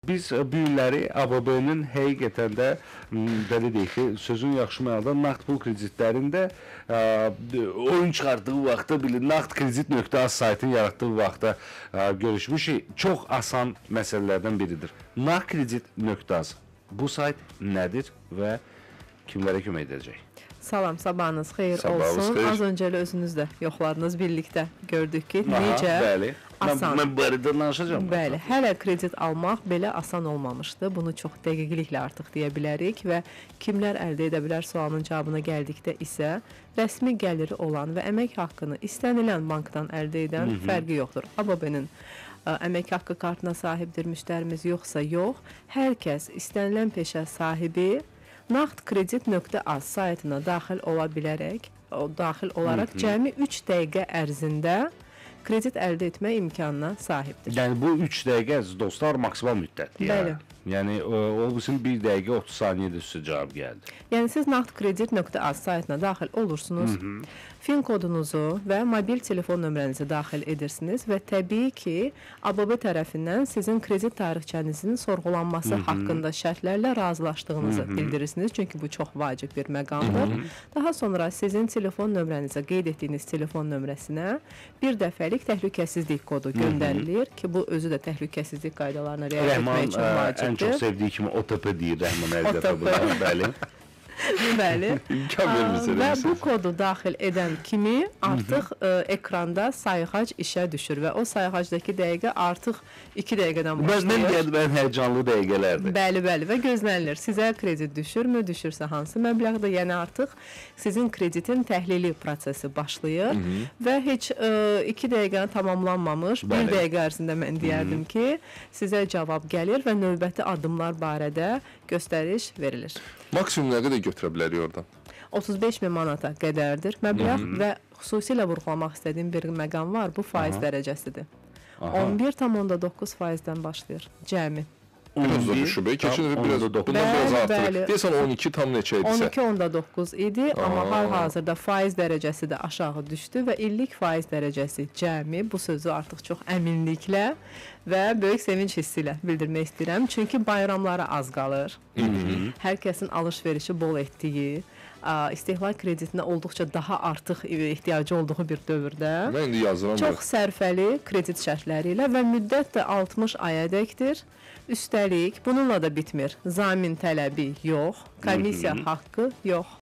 Biz bu illəri ABB-nin həqiqətən də belə deyək ki, sözün yaxşı mənada nağd pul kreditlərində oyun çıxartdığı vaxtda naqdkredit.az saytını yaratdığı vaxtda görüşmüşük. Çox asan məsələlərdən biridir. Naqdkredit.az bu sayt nədir və kimlərə kömək edəcək? Salam, sabahınız xeyir olsun. Az öncə özünüz də yoxladınız, birlikdə gördük ki, necə asan. Mən bu arada danışacağım. Bəli, hələ kredit almaq belə asan olmamışdı. Bunu çox dəqiqliklə artıq deyə bilərik və kimlər əldə edə bilər sualının cavabına gəldikdə isə rəsmi gəliri olan və əmək haqqını istənilən bankdan əldə edən fərqi yoxdur. ABB-nin əmək haqqı kartına sahibdir müştərimiz yoxsa yox, hər kəs istənilən peşə sahibi naqdkredit.az saytına daxil olaraq cəmi 3 dəqiqə ərzində kredit əldə etmə imkanına sahibdir. Yəni bu 3 dəqiqə dostlar maksimal müddətdir. Bəli. Yəni o bizim 1 dəqiqə 30 saniyədə sizə cavab gəldi. Yəni siz naqdkredit.az saytına daxil olursunuz, fin kodunuzu və mobil telefon nömrənizi daxil edirsiniz və təbii ki, ABB tərəfindən sizin kredit tarixçənizin sorğulanması haqqında şərtlərlə razılaşdığınızı bildirirsiniz. Çünki bu çox vacib bir məqamdır. Daha sonra sizin telefon nömrənizə, qeyd etdiyiniz telefon nömrəsinə bir dəfəlik təhlükəsizlik kodu göndərilir ki, bu özü də təhlükəsizlik qaydalarına riayət etmək üçün vacibdir. Ən çox sevdiyi kimi OTP deyir Rəhman Əlidə. Bəli. Bəli. Və bu kodu daxil edən kimi artıq ekranda sayğac işə düşür və o sayğacdakı dəqiqə artıq 2 dəqiqədən başlayır. Mən həyəcanlı dəqiqələrdir. Bəli, və gözlənilir. Sizə kredit düşürmü, düşürsə hansı məbləğdə? Yəni artıq sizin kreditin təhlili prosesi başlayır və heç 2 dəqiqə tamamlanmamış, 1 dəqiqə ərzində mən deyərdim ki, sizə cavab gəlir və növbəti addımlar barədə göstəriş verilir. Maksimum nə qədər götürə bilərik oradan? 35.000 manata qədərdir məbləğ və xüsusilə vurğulamaq istədiyim bir məqam var, bu faiz dərəcəsidir. 11,9%-dən başlayır cəmi. Biraz da düşüb, keçən bundan biraz artır. Deyəsən 12 tam neçə idisə? 12,9 idi, amma hal-hazırda faiz dərəcəsi də aşağı düşdü və illik faiz dərəcəsi cəmi, bu sözü artıq çox əminliklə və böyük sevinç hissi ilə bildirmək istəyirəm. Çünki bayramlara az qalır. Hər kəsin alış-verişi bol etdiyi, istehlak kreditinə olduqca daha artıq ehtiyacı olduğu bir dövrdə çox sərfəli kredit şərtləri ilə və müddət də 60 ayədəkdir. Üstəlik, bununla da bitmir. Zamin tələbi yox, komissiya haqqı yox.